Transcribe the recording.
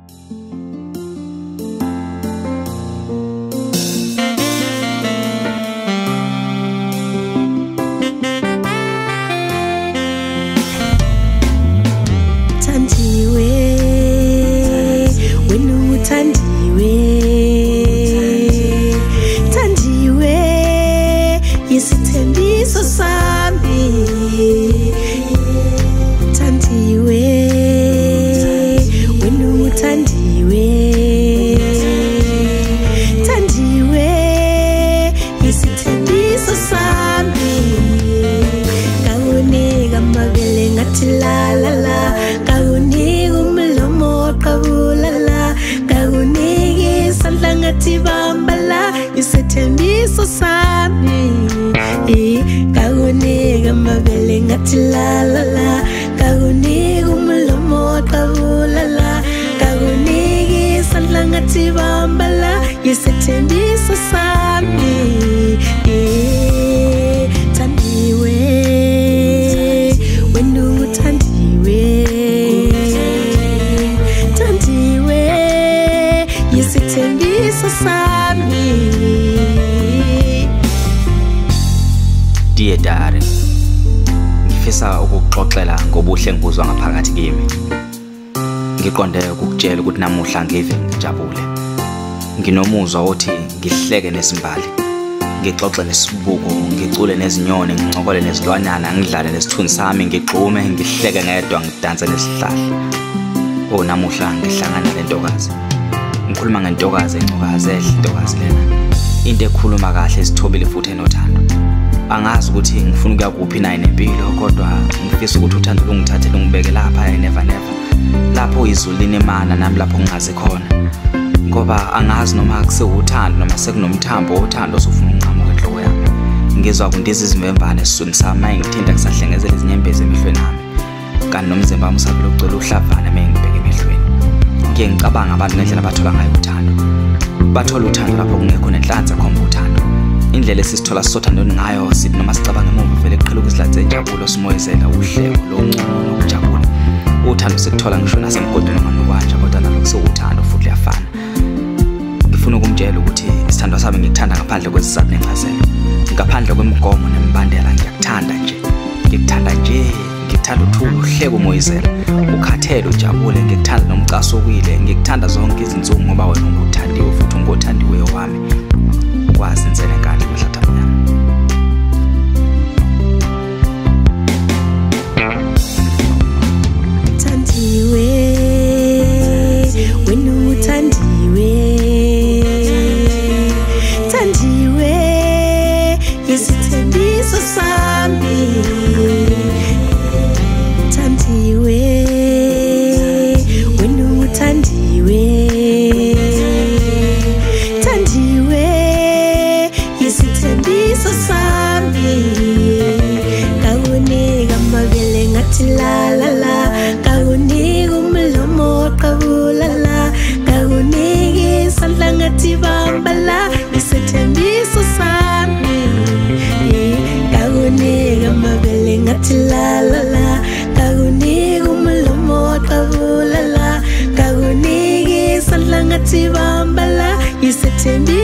Dear darling, ngifisa ukuxoxela ngobuhle ngibuzwa ngaphakathi kimi. Ngiqonde ukukutshela ukuthi namuhla ngive ngijabule. Nginomuzwa othi ngihleke nesimbali, ngixoxe nesibuko, ngicule nezinyoni, ngincokole nezilwanyana, ngidlale nesithunzi sami, ngigxume, ngihleke ngedwa, ngidanse nesihlahla. Oh, namuhla ngihlangana nentokazi. Ngikhuluma ngentokazi encokazi ehle, intokazi lena. Into ekhuluma kahle, isithobile futhi enothando. Angazi ukuthi ngifuna ukuya kuphi naye nempilo, kodwa ngifisa ukuthi uthando lungithathe lungibeke lapha never never. Lapho izulu linemana nami lapho ngingazi khona. Ngoba angazi noma kusewuthando noma sekunomthambo wothando osufuna unqamuka enhloko yami. Ngizwa kundiza izimvemvane esiswini sami ngithinta kusahlengezela izinyembezi emehlweni nami. Kanti nomzimba wami usabela ucela uhlavana mengibheke emehlweni. Ngike ngicabanga abantu ngendlela bathola ngayo uthando. Bathola uthando lapho kungekho nenhlanhla khomba uthando. Indlela esisithola sisothandweni ngayo sithi noma sicabanga emuva vele kuqhela ukuzilathela injabulo simoyizela uhleko loncumo nokujabula. Uthando sikuthola ngisho nasemgodweni noma nokwanja, kodwa nalo kusewuthando futhi liyafana. Ngifuna ukumtshela ukuthi isithando sami ngikuthanda ngaphandle kwesizathu nencazelo, ngaphandle kwemigomo nemibandela. Ngiyakuthanda nje, ngikuthanda nje, ngikuthanda uthula uhleko umoyizela, ukhathele ujabule, ngikuthanda nomcaso okwile, ngikuthanda zonke izinsuku ngoba wena unguthandiwe futhi ungothandiwe wami. Kwazi Nsele kanti mhlathamnyama. Thandiwe, wena uthandiwe. Thandiwe, isithembiso sami. Thandiwe, wena uthandiwe. Thandiwe, isithembiso sami. Kakunika amabele ngathi la la la, kakunika umlomo oqabula la, kakunika isandla ngathi bamba la, isithembiso sami. Kakunika amabele ngathi la la la, kakunika umlomo oqabula la, kakunika isandla ngathi bamba la, isithembiso